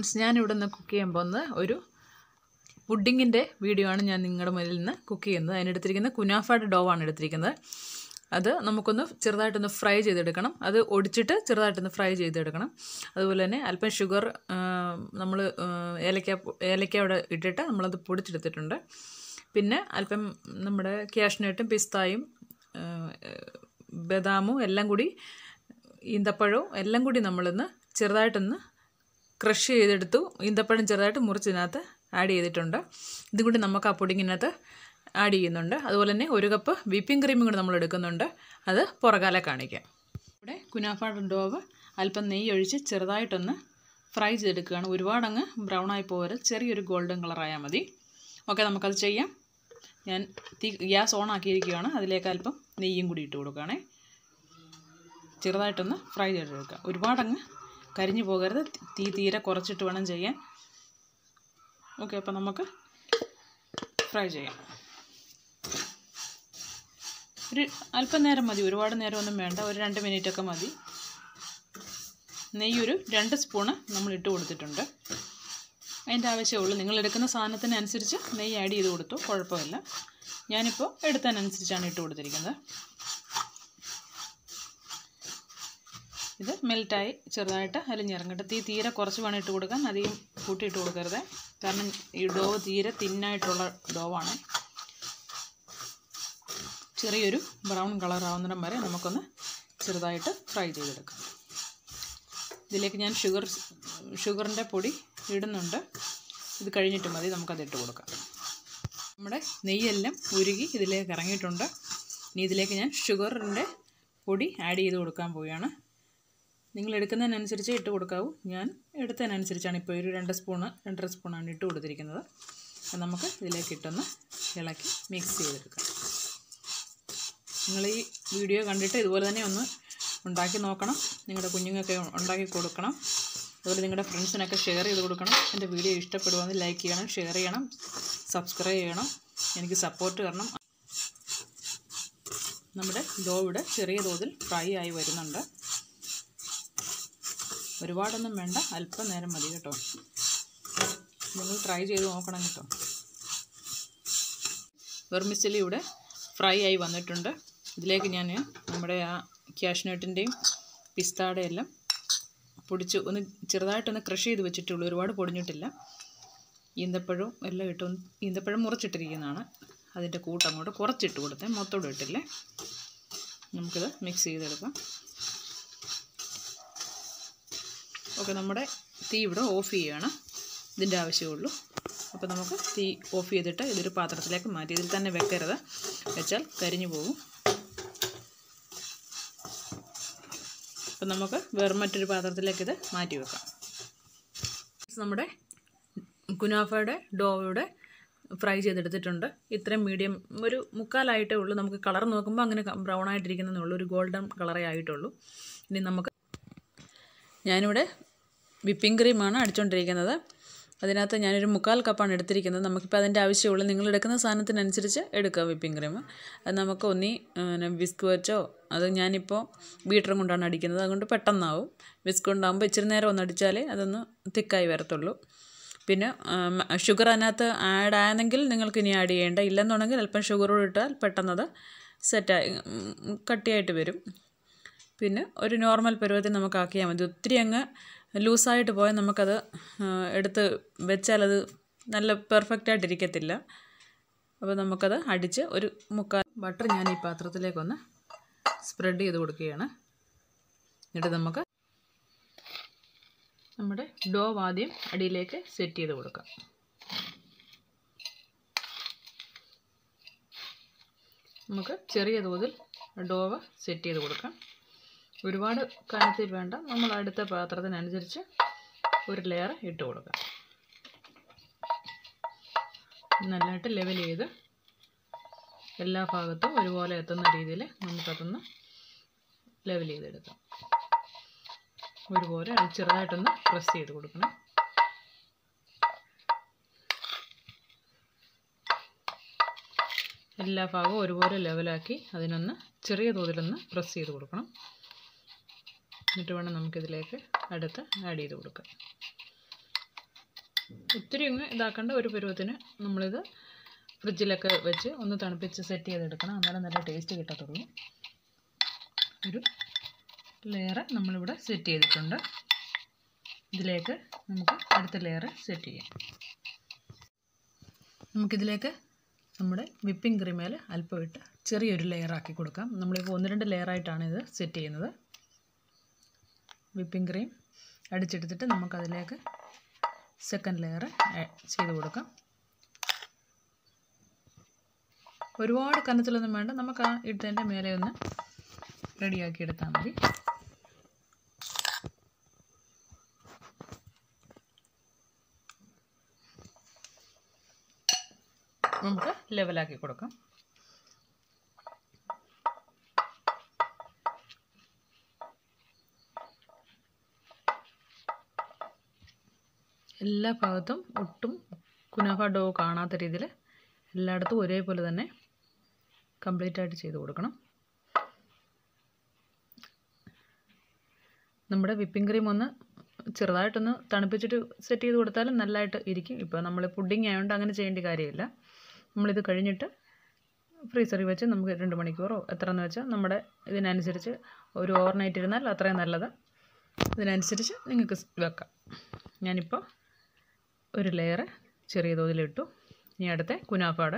Friends, ഞാൻ ഇവിടെ നിന്ന് കുക്ക് ചെയ്യാൻ പോകുന്നത് ഒരു പുഡിങ്ങിൻ്റെ വീഡിയോ ആണ്. ഞാൻ നിങ്ങളുടെ മുന്നിൽ നിന്ന് കുക്ക് ചെയ്യുന്നത്. അതിനെടുത്തിരിക്കുന്നത് കുനാഫയുടെ ഡോവാണ് എടുത്തിരിക്കുന്നത്. അത് നമുക്കൊന്ന് ചെറുതായിട്ടൊന്ന് ഫ്രൈ ചെയ്തെടുക്കണം. അത് ഒടിച്ചിട്ട് ചെറുതായിട്ടൊന്ന് ഫ്രൈ ചെയ്തെടുക്കണം. അതുപോലെ തന്നെ അല്പം ഷുഗർ നമ്മൾ ഏലക്ക അവിടെ ഇട്ടിട്ട് നമ്മളത് പൊടിച്ചെടുത്തിട്ടുണ്ട്. പിന്നെ അല്പം നമ്മുടെ ക്യാഷ്നട്ടും പിസ്തായും ബദാമും എല്ലാം കൂടി ഈന്തപ്പഴവും എല്ലാം കൂടി നമ്മളിന്ന് ചെറുതായിട്ടൊന്ന് ക്രഷ് ചെയ്തെടുത്തു. ഈന്തപ്പഴം ചെറുതായിട്ട് മുറിച്ചതിനകത്ത് ആഡ് ചെയ്തിട്ടുണ്ട്. ഇതും കൂടി നമുക്ക് ആ പുഡിങ്ങിനകത്ത് ആഡ് ചെയ്യുന്നുണ്ട്. അതുപോലെ തന്നെ 1 കപ്പ് വിപ്പിംഗ് ക്രീമും കൂടി നമ്മൾ എടുക്കുന്നുണ്ട്. അത് പുറകാലെ കാണിക്കാം. ഇവിടെ കുനാഫയുടെ ഡോവ് അല്പം നെയ്യ് ഒഴിച്ച് ചെറുതായിട്ടൊന്ന് ഫ്രൈ ചെയ്തെടുക്കുകയാണ്. ഒരുപാടങ്ങ് ബ്രൗൺ ആയി പോകരുത്, ചെറിയൊരു ഗോൾഡൻ കളറായാൽ മതി. ഓക്കെ, നമുക്കത് ചെയ്യാം. ഞാൻ ഗ്യാസ് ഓൺ ആക്കിയിരിക്കുകയാണ്. അതിലേക്ക് അല്പം നെയ്യും കൂടി ഇട്ട് കൊടുക്കുകയാണേ. ചെറുതായിട്ടൊന്ന് ഫ്രൈ ചെയ്തെടുക്കുക. ഒരുപാടങ്ങ് കരിഞ്ഞു പോകരുത്, തീരെ കുറച്ചിട്ട് വേണം ചെയ്യാൻ. ഓക്കെ, അപ്പോൾ നമുക്ക് ഫ്രൈ ചെയ്യാം. ഒരു അല്പം നേരം മതി, ഒരുപാട് നേരമൊന്നും വേണ്ട. ഒരു 2 മിനിറ്റൊക്കെ മതി. നെയ്യ് ഒരു 2 സ്പൂണ് നമ്മൾ ഇട്ട് കൊടുത്തിട്ടുണ്ട്. അതിൻ്റെ ആവശ്യമുള്ളൂ. നിങ്ങൾ എടുക്കുന്ന സാധനത്തിനനുസരിച്ച് നെയ്യ് ആഡ് ചെയ്ത് കൊടുത്തു, കുഴപ്പമില്ല. ഞാനിപ്പോൾ എടുത്തതിനനുസരിച്ചാണ് ഇട്ട് കൊടുത്തിരിക്കുന്നത്. ഇത് മെൽറ്റായി ചെറുതായിട്ട് അലിഞ്ഞിറങ്ങട്ടെ. തീരെ കുറച്ച് വേണം ഇട്ട് കൊടുക്കാൻ, അധികം കൂട്ടിയിട്ട് കൊടുക്കരുത്. കാരണം ഈ ഡോവ് തീരെ തിന്നായിട്ടുള്ള ഡോവാണ്. ചെറിയൊരു ബ്രൗൺ കളറാവുന്നിടം വരെ നമുക്കൊന്ന് ചെറുതായിട്ട് ഫ്രൈ ചെയ്തെടുക്കാം. ഇതിലേക്ക് ഞാൻ ഷുഗറിൻ്റെ പൊടി ഇടുന്നുണ്ട്. ഇത് കഴിഞ്ഞിട്ട് മതി, നമുക്കതിട്ട് കൊടുക്കാം. നമ്മുടെ നെയ്യെല്ലാം ഉരുകി ഇതിലേക്ക് ഇറങ്ങിയിട്ടുണ്ട്. ഇനി ഇതിലേക്ക് ഞാൻ ഷുഗറിൻ്റെ പൊടി ആഡ് ചെയ്ത് കൊടുക്കാൻ പോവുകയാണ്. നിങ്ങൾ എടുക്കുന്നതിനനുസരിച്ച് ഇട്ട് കൊടുക്കാവൂ. ഞാൻ എടുത്തതിനനുസരിച്ചാണ് ഇപ്പോൾ ഒരു 2-2.5 സ്പൂണാണ് ഇട്ട് കൊടുത്തിരിക്കുന്നത്. അപ്പോൾ നമുക്ക് ഇതിലേക്ക് ഇട്ടൊന്ന് ഇളക്കി മിക്സ് ചെയ്തെടുക്കാം. നിങ്ങൾ ഈ വീഡിയോ കണ്ടിട്ട് ഇതുപോലെ തന്നെ ഒന്ന് ഉണ്ടാക്കി നോക്കണം. നിങ്ങളുടെ കുഞ്ഞുങ്ങൾക്ക് ഉണ്ടാക്കി കൊടുക്കണം. അതുപോലെ നിങ്ങളുടെ ഫ്രണ്ട്സിനൊക്കെ ഷെയർ ചെയ്ത് കൊടുക്കണം. എൻ്റെ വീഡിയോ ഇഷ്ടപ്പെടുവാണെങ്കിൽ ലൈക്ക് ചെയ്യണം, ഷെയർ ചെയ്യണം, സബ്സ്ക്രൈബ് ചെയ്യണം. എനിക്ക് സപ്പോർട്ട് തരണം. നമ്മുടെ ഡോ ഇവിടെ ചെറിയ തോതിൽ ഫ്രൈ ആയി വരുന്നുണ്ട്. ഒരുപാടൊന്നും വേണ്ട, അല്പം നേരം മതി കേട്ടോ. നിങ്ങൾ ട്രൈ ചെയ്ത് നോക്കണം കേട്ടോ. വെർമിസെല്ലി ഇവിടെ ഫ്രൈ ആയി വന്നിട്ടുണ്ട്. ഇതിലേക്ക് ഞാൻ നമ്മുടെ ആ ക്യാഷ്നട്ടിൻ്റെയും പിസ്താടെയും എല്ലാം പൊടിച്ച് ഒന്ന് ചെറുതായിട്ടൊന്ന് ക്രഷ് ചെയ്ത് വെച്ചിട്ടുള്ളൂ. ഒരുപാട് പൊടിഞ്ഞിട്ടില്ല. ഈന്തപ്പഴവും എല്ലാം ഇട്ട് ഈന്തപ്പഴം മുറിച്ചിട്ടിരിക്കുന്നതാണ്. അതിൻ്റെ കൂട്ടങ്ങോട്ട് കുറച്ചിട്ട് കൊടുത്തേ, മൊത്തം ഇട്ടില്ലേ. നമുക്കിത് മിക്സ് ചെയ്തെടുക്കാം. ഓക്കെ, നമ്മുടെ തീ ഇവിടെ ഓഫ് ചെയ്യുകയാണ്. ഇതിൻ്റെ ആവശ്യമുള്ളൂ. അപ്പോൾ നമുക്ക് തീ ഓഫ് ചെയ്തിട്ട് ഇതൊരു പാത്രത്തിലേക്ക് മാറ്റി. ഇതിൽ തന്നെ വെക്കരുത്, വെച്ചാൽ കരിഞ്ഞു പോകും. അപ്പം നമുക്ക് വേറെ മറ്റൊരു പാത്രത്തിലേക്ക് ഇത് മാറ്റി വെക്കാം. നമ്മുടെ കുനാഫയുടെ ഡോയുടെ ഫ്രൈ ചെയ്തെടുത്തിട്ടുണ്ട്. ഇത്രയും മീഡിയം ഒരു മുക്കാലായിട്ടേ ഉള്ളൂ. നമുക്ക് കളർ നോക്കുമ്പോൾ അങ്ങനെ ബ്രൗൺ ആയിട്ടിരിക്കുന്നതേ ഉള്ളൂ. ഒരു ഗോൾഡൻ കളറേ ആയിട്ടുള്ളൂ. ഇനി നമുക്ക് ഞാനിവിടെ വിപ്പിംഗ് ക്രീമാണ് അടിച്ചുകൊണ്ടിരിക്കുന്നത്. അതിനകത്ത് ഞാനൊരു 1/4 കപ്പാണ് എടുത്തിരിക്കുന്നത്. നമുക്കിപ്പോൾ അതിൻ്റെ ആവശ്യമുള്ളൂ. നിങ്ങൾ എടുക്കുന്ന സാധനത്തിനനുസരിച്ച് എടുക്കുക വിപ്പിംഗ് ക്രീം. അത് നമുക്ക് വിസ്ക് വെച്ചോ, അത് ഞാനിപ്പോൾ ബീറ്ററും കൊണ്ടാണ് അടിക്കുന്നത്. അതുകൊണ്ട് പെട്ടെന്നാവും. വിസ്ക് കൊണ്ടാകുമ്പോൾ ഇച്ചിരി നേരം ഒന്ന് അടിച്ചാലേ അതൊന്ന് തിക്കായി വരത്തുള്ളൂ. പിന്നെ ഷുഗർ അതിനകത്ത് ആഡ് ആയെങ്കിൽ നിങ്ങൾക്ക് ഇനി ആഡ് ചെയ്യേണ്ട. ഇല്ലെന്നുണ്ടെങ്കിൽ അല്പം ഷുഗറോട് ഇട്ടാൽ പെട്ടെന്നത് സെറ്റായി കട്ടിയായിട്ട് വരും. പിന്നെ ഒരു നോർമൽ പരുവത്തിൽ നമുക്ക് ആക്കിയാൽ മതി. ഒത്തിരി അങ്ങ് ലൂസായിട്ട് പോയാൽ നമുക്കത് എടുത്ത് വെച്ചാലത് നല്ല പെർഫെക്റ്റായിട്ടിരിക്കത്തില്ല. അപ്പോൾ നമുക്കത് അടിച്ച് ഒരു 1/4 ബട്ടർ ഞാൻ ഈ പാത്രത്തിലേക്കൊന്ന് സ്പ്രെഡ് ചെയ്ത് കൊടുക്കുകയാണ്. എന്നിട്ട് നമുക്ക് നമ്മുടെ ഡോ ആദ്യം അടിയിലേക്ക് സെറ്റ് ചെയ്ത് കൊടുക്കാം. നമുക്ക് ചെറിയ തോതിൽ ഡോവ് സെറ്റ് ചെയ്ത് കൊടുക്കാം. ഒരുപാട് കനത്തിൽ വേണ്ട. നമ്മൾ അടുത്ത പാത്രത്തിനനുസരിച്ച് ഒരു ലെയർ ഇട്ട് കൊടുക്കാം. നല്ലതായിട്ട് ലെവൽ ചെയ്ത് എല്ലാ ഭാഗത്തും ഒരുപോലെ എത്തുന്ന രീതിയിൽ നമുക്കതൊന്ന് ലെവൽ ചെയ്തെടുക്കാം. ഒരുപോലെ ചെറുതായിട്ടൊന്ന് പ്രസ് ചെയ്ത് കൊടുക്കണം. എല്ലാ ഭാഗവും ഒരുപോലെ ലെവലാക്കി അതിനൊന്ന് ചെറിയ തോതിലൊന്ന് പ്രസ് ചെയ്ത് കൊടുക്കണം. എന്നിട്ട് വേണം നമുക്കിതിലേക്ക് അടുത്ത് ആഡ് ചെയ്ത് കൊടുക്കാം. ഒത്തിരി അങ്ങ് ഇതാക്കേണ്ട ഒരു പരുവത്തിന് നമ്മളിത് ഫ്രിഡ്ജിലൊക്കെ വെച്ച് ഒന്ന് തണുപ്പിച്ച് സെറ്റ് ചെയ്തെടുക്കണം. അന്നേരം നല്ല ടേസ്റ്റ് കിട്ടത്തുള്ളൂ. ഒരു ലെയർ നമ്മളിവിടെ സെറ്റ് ചെയ്തിട്ടുണ്ട്. ഇതിലേക്ക് നമുക്ക് അടുത്ത ലെയർ സെറ്റ് ചെയ്യാം. നമുക്കിതിലേക്ക് നമ്മുടെ വിപ്പിംഗ് ക്രീമേൽ അല്പം ഇട്ട് ചെറിയൊരു ലെയറാക്കി കൊടുക്കാം. നമ്മളിപ്പോൾ 1-2 ലെയറായിട്ടാണ് ഇത് സെറ്റ് ചെയ്യുന്നത്. വിപ്പിംഗ് ക്രീം അടിച്ചെടുത്തിട്ട് നമുക്കതിലേക്ക് സെക്കൻഡ് ലെയർ ചെയ്ത് കൊടുക്കാം. ഒരുപാട് കനത്തിലൊന്നും വേണ്ട, നമുക്ക് ആ ഇട്ടതിൻ്റെ മേലെ ഒന്ന് റെഡിയാക്കി എടുത്താൽ മതി. നമുക്ക് ലെവലാക്കി കൊടുക്കാം. എല്ലാ ഭാഗത്തും ഒട്ടും കുനാഫ ഡോ കാണാത്ത രീതിയിൽ എല്ലായിടത്തും ഒരേപോലെ തന്നെ കംപ്ലീറ്റ് ആയിട്ട് ചെയ്ത് കൊടുക്കണം. നമ്മുടെ വിപ്പിംഗ് ക്രീം ഒന്ന് ചെറുതായിട്ടൊന്ന് തണുപ്പിച്ചിട്ട് സെറ്റ് ചെയ്ത് കൊടുത്താലും നല്ലതായിട്ട് ഇരിക്കും. ഇപ്പോൾ നമ്മൾ പുഡിംഗ് ആയതുകൊണ്ട് അങ്ങനെ ചെയ്യേണ്ട കാര്യമില്ല. നമ്മളിത് കഴിഞ്ഞിട്ട് ഫ്രീസറിൽ വെച്ച് നമുക്ക് 2 മണിക്കൂറോ എത്രയെന്ന് വെച്ചാൽ നമ്മുടെ ഇതിനനുസരിച്ച് ഒരു ഓവർനൈറ്റ് ഇരുന്നാൽ അത്രയും നല്ലത്. ഇതിനനുസരിച്ച് നിങ്ങൾക്ക് വെക്കാം. ഞാനിപ്പോൾ ഒരു ലെയർ ചെറിയ തോതിലിട്ടു. ഇനി അടുത്ത കുനാഫയുടെ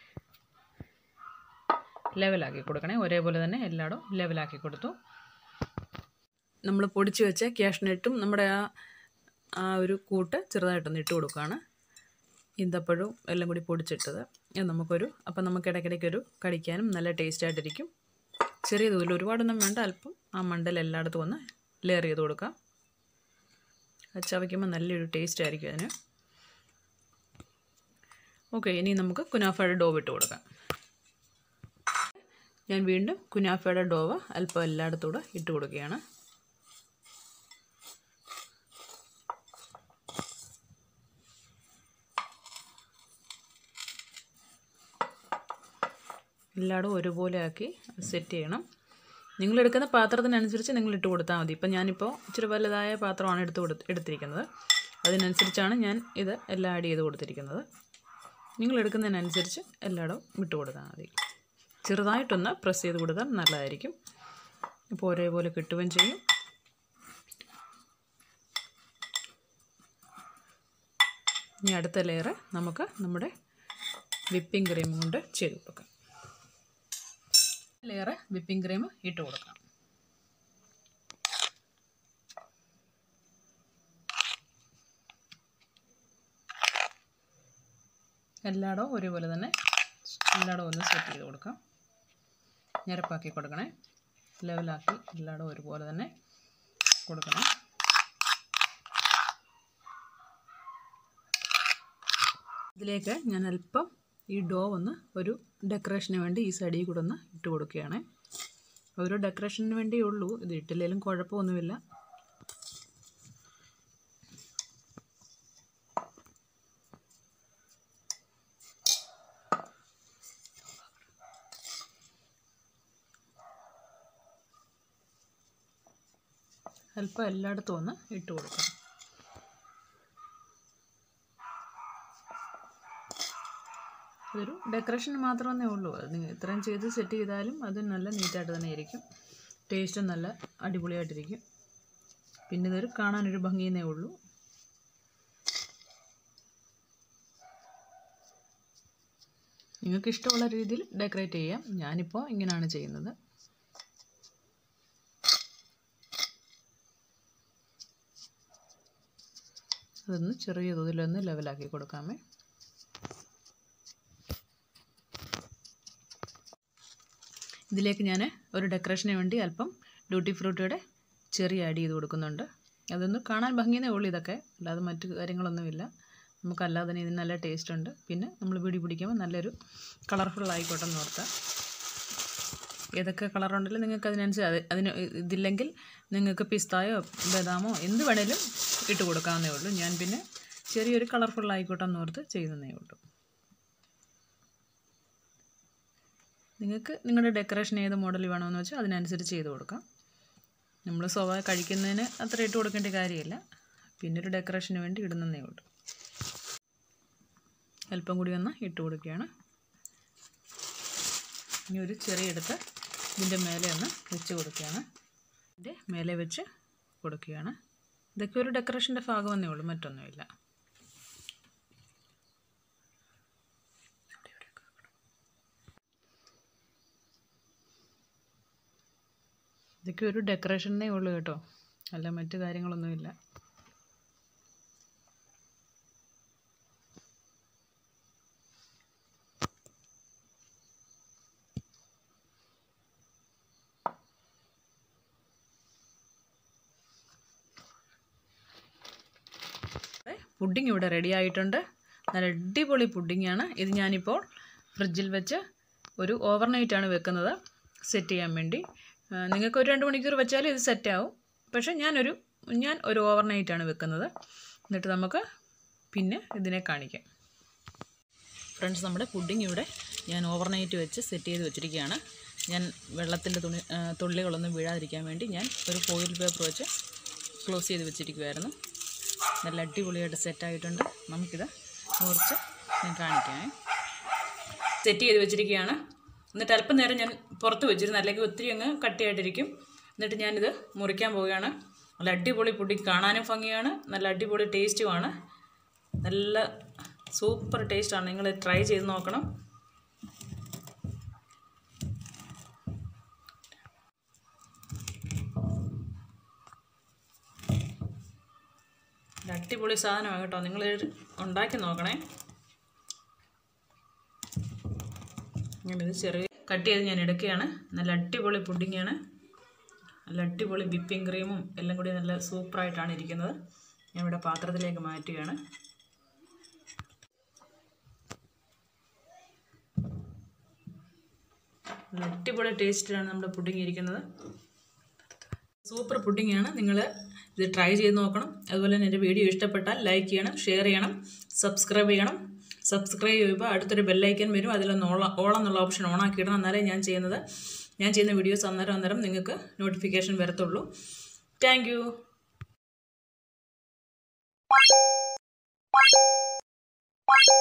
ലെവലാക്കി കൊടുക്കണേ. ഒരേപോലെ തന്നെ എല്ലായിടും ലെവലാക്കി കൊടുത്തു. നമ്മൾ പൊടിച്ച് വെച്ച ക്യാഷ്നട്ടും നമ്മുടെ ആ ഒരു കൂട്ട് ചെറുതായിട്ടൊന്ന് ഇട്ട് കൊടുക്കുകയാണ്. ഈന്തപ്പഴവും എല്ലാം കൂടി പൊടിച്ചിട്ടത് അപ്പം നമുക്ക് ഇടയ്ക്കിടയ്ക്കൊരു കടിക്കാനും നല്ല ടേസ്റ്റായിട്ടിരിക്കും. ചെറിയ തോതിൽ ഒരുപാടൊന്നും വേണ്ട, അല്പം ആ മണ്ടൽ എല്ലായിടത്തും ഒന്ന് ലെയർ ചെയ്ത് കൊടുക്കാം. അത് ചവയ്ക്കുമ്പോൾ നല്ലൊരു ടേസ്റ്റ് ആയിരിക്കും അതിന്. ഓക്കെ, ഇനി നമുക്ക് കുനാഫയുടെ ഡോ ഇട്ട് കൊടുക്കാം. ഞാൻ വീണ്ടും കുനാഫയുടെ ഡോവ് അല്പം എല്ലായിടത്തൂടെ ഇട്ട് കൊടുക്കുകയാണ്. എല്ലായിടും ഒരുപോലെ ആക്കി സെറ്റ് ചെയ്യണം. നിങ്ങളെടുക്കുന്ന പാത്രത്തിനനുസരിച്ച് നിങ്ങൾ ഇട്ട് കൊടുത്താൽ മതി. ഇപ്പം ഞാനിപ്പോൾ ഇച്ചിരി വലുതായ പാത്രമാണ് എടുത്തിരിക്കുന്നത്. അതിനനുസരിച്ചാണ് ഞാൻ ഇത് എല്ലാം ആഡ് ചെയ്ത് കൊടുത്തിരിക്കുന്നത്. നിങ്ങളെടുക്കുന്നതിനനുസരിച്ച് എല്ലായിടവും വിട്ട് കൊടുത്താൽ മതി. ചെറുതായിട്ടൊന്ന് പ്രസ് ചെയ്ത് കൊടുത്താൽ നല്ലതായിരിക്കും. ഇപ്പോൾ ഒരേപോലെ കിട്ടുകയും ചെയ്യും. ഇനി അടുത്ത ലെയർ നമുക്ക് നമ്മുടെ വിപ്പിംഗ് ക്രീം കൊണ്ട് ചെയ്ത് കൊടുക്കാം. ലെയർ വിപ്പിംഗ് ക്രീം ഇട്ട് കൊടുക്കാം. എല്ലായിടവും ഒരുപോലെ തന്നെ എല്ലായിടവും ഒന്ന് സെറ്റ് ചെയ്ത് കൊടുക്കാം. ഞരപ്പാക്കി കൊടുക്കണേ. ലെവലാക്കി എല്ലായിടവും ഒരുപോലെ തന്നെ കൊടുക്കണം. ഇതിലേക്ക് ഞാൻ അല്പം ഈ ഡോ ഒന്ന് ഒരു ഡെക്കറേഷന് വേണ്ടി ഈ സൈഡിൽ കൂടെ ഒന്ന് ഇട്ട് കൊടുക്കുകയാണ്. ഒരു ഡെക്കറേഷന് വേണ്ടിയേ ഉള്ളൂ, ഇത് ഇട്ടില്ലെങ്കിലും കുഴപ്പമൊന്നുമില്ല. അല്പം എല്ലായിടത്തും ഒന്ന് ഇട്ട് കൊടുക്കണം. ഇതൊരു ഡെക്കറേഷൻ മാത്രമേ ഉള്ളൂ. അത് ഇത്രയും ചെയ്ത് സെറ്റ് ചെയ്താലും അത് നല്ല നീറ്റായിട്ട് തന്നെ ഇരിക്കും. ടേസ്റ്റും നല്ല അടിപൊളിയായിട്ടിരിക്കും. പിന്നെ ഇതൊരു കാണാനൊരു ഭംഗിയെന്നേ ഉള്ളൂ. നിങ്ങൾക്ക് ഇഷ്ടമുള്ള രീതിയിൽ ഡെക്കറേറ്റ് ചെയ്യാം. ഞാനിപ്പോൾ ഇങ്ങനെയാണ് ചെയ്യുന്നത്. അതൊന്ന് ചെറിയ തോതിലൊന്ന് ലെവലാക്കി കൊടുക്കാമേ. ഇതിലേക്ക് ഞാൻ ഒരു ഡെക്കറേഷന് വേണ്ടി അല്പം ഡ്യൂട്ടി ഫ്രൂട്ടിയുടെ ചെറി ആഡ് ചെയ്ത് കൊടുക്കുന്നുണ്ട്. അതൊന്ന് കാണാൻ ഭംഗിയെന്നേ ഉള്ളൂ. ഇതൊക്കെ അല്ലാതെ മറ്റു കാര്യങ്ങളൊന്നുമില്ല. നമുക്കല്ലാതെ തന്നെ ഇതിന് നല്ല ടേസ്റ്റ് ഉണ്ട്. പിന്നെ നമ്മൾ പിടിക്കുമ്പോൾ നല്ലൊരു കളർഫുൾ ആയിക്കോട്ടെ എന്ന് ഓർത്താൽ. ഏതൊക്കെ കളറുണ്ടല്ലോ നിങ്ങൾക്ക് അതിനനുസരിച്ച് അതിന് ഇതില്ലെങ്കിൽ നിങ്ങൾക്ക് പിസ്തായോ ബദാമോ എന്ത് വേണേലും ഇട്ട് കൊടുക്കാവുന്നേ ഉള്ളൂ. ഞാൻ പിന്നെ ചെറിയൊരു കളർഫുൾ ആയിക്കോട്ടെ എന്ന് ഓർത്ത് ചെയ്യുന്നതേ ഉള്ളൂ. നിങ്ങൾക്ക് നിങ്ങളുടെ ഡെക്കറേഷൻ ഏത് മോഡൽ വേണമെന്ന് വെച്ചാൽ അതിനനുസരിച്ച് ചെയ്ത് കൊടുക്കാം. നമ്മൾ കഴിക്കുന്നതിന് അത്ര ഇട്ട് കൊടുക്കേണ്ട കാര്യമില്ല. പിന്നെ ഒരു ഡെക്കറേഷന് വേണ്ടി ഇടുന്നതേ ഉള്ളൂ. അല്പം കൂടി ഒന്ന് ഇട്ട് കൊടുക്കുകയാണ്. ഇനി ഒരു ചെറിയ എടുത്ത് ഇതിൻ്റെ മേലെ ഒന്ന് വെച്ച് കൊടുക്കുകയാണ്. ഇതിൻ്റെ മേലെ വെച്ച് കൊടുക്കുകയാണ്. ഇതൊക്കെ ഒരു ഡെക്കറേഷൻ്റെ ഭാഗമെന്നേ ഉള്ളൂ, മറ്റൊന്നുമില്ല. ഇതൊക്കെ ഒരു ഡെക്കറേഷനേ ഉള്ളൂ കേട്ടോ, അല്ല മറ്റു കാര്യങ്ങളൊന്നുമില്ല. പുഡിംഗ് ഇവിടെ റെഡി ആയിട്ടുണ്ട്. നല്ല അടിപൊളി പുഡിങ്ങാണ് ഇത്. ഞാനിപ്പോൾ ഫ്രിഡ്ജിൽ വെച്ച് ഒരു ഓവർനൈറ്റാണ് വെക്കുന്നത് സെറ്റ് ചെയ്യാൻ വേണ്ടി. നിങ്ങൾക്ക് ഒരു 2 മണിക്കൂർ വെച്ചാൽ ഇത് സെറ്റാവും. പക്ഷേ ഞാൻ ഒരു ഓവർനൈറ്റാണ് വെക്കുന്നത്. എന്നിട്ട് നമുക്ക് പിന്നെ ഇതിനെ കാണിക്കാം. ഫ്രണ്ട്സ്, നമ്മുടെ പുഡിംഗ് ഇവിടെ ഞാൻ ഓവർനൈറ്റ് വെച്ച് സെറ്റ് ചെയ്ത് വെച്ചിരിക്കുകയാണ്. ഞാൻ വെള്ളത്തിൻ്റെ തുള്ളികളൊന്നും വീഴാതിരിക്കാൻ വേണ്ടി ഞാൻ ഒരു ഫോയിൽ പേപ്പർ വെച്ച് ക്ലോസ് ചെയ്ത് വെച്ചിരിക്കുമായിരുന്നു. നല്ല അടിപൊളിയായിട്ട് സെറ്റായിട്ടുണ്ട്. നമുക്കിത് മുറിച്ച് ഞാൻ കാണിക്കാം. സെറ്റ് ചെയ്ത് വെച്ചിരിക്കുകയാണ്. എന്നിട്ട് അല്പം നേരം ഞാൻ പുറത്ത് വെച്ചിരുന്നു, അല്ലെങ്കിൽ ഒത്തിരി അങ്ങ് കട്ടിയായിട്ടിരിക്കും. എന്നിട്ട് ഞാനിത് മുറിക്കാൻ പോവുകയാണ്. നല്ല അടിപൊളി പുഡിംഗ്, കാണാനും ഭംഗിയാണ്, നല്ല അടിപൊളി ടേസ്റ്റുമാണ്. നല്ല സൂപ്പർ ടേസ്റ്റാണ്. നിങ്ങൾ ട്രൈ ചെയ്ത് നോക്കണം. അടിപൊളി സാധനമാണ് കേട്ടോ, നിങ്ങൾ ഉണ്ടാക്കി നോക്കണേ. ഞാനിത് ചെറിയ കട്ട് ചെയ്ത് ഞാൻ എടുക്കുകയാണ്. നല്ല അടിപൊളി പുഡിങ്ങാണ്. നല്ല അടിപൊളി വിപ്പിംഗ് ക്രീമും എല്ലാം കൂടി നല്ല സൂപ്പറായിട്ടാണ് ഇരിക്കുന്നത്. ഞാൻ ഇവിടെ പാത്രത്തിലേക്ക് മാറ്റുകയാണ്. നല്ല അടിപൊളി ടേസ്റ്റിലാണ് നമ്മുടെ പുഡിങ് ഇരിക്കുന്നത്. സൂപ്പർ പുഡിങ്ങാണ്. നിങ്ങൾ ഇത് ട്രൈ ചെയ്ത് നോക്കണം. അതുപോലെ തന്നെ എൻ്റെ വീഡിയോ ഇഷ്ടപ്പെട്ടാൽ ലൈക്ക് ചെയ്യണം, ഷെയർ ചെയ്യണം, സബ്സ്ക്രൈബ് ചെയ്യണം. സബ്സ്ക്രൈബ് ചെയ്യുമ്പോൾ അടുത്തൊരു ബെല്ലൈക്കൻ വരും, അതിലൊന്ന് ഓൾ എന്നുള്ള ഓപ്ഷൻ ഓണാക്കിയിടണം. എന്നാലേ ഞാൻ ചെയ്യുന്ന വീഡിയോസ് അന്നേരം നിങ്ങൾക്ക് നോട്ടിഫിക്കേഷൻ വരത്തുള്ളൂ. Thank U.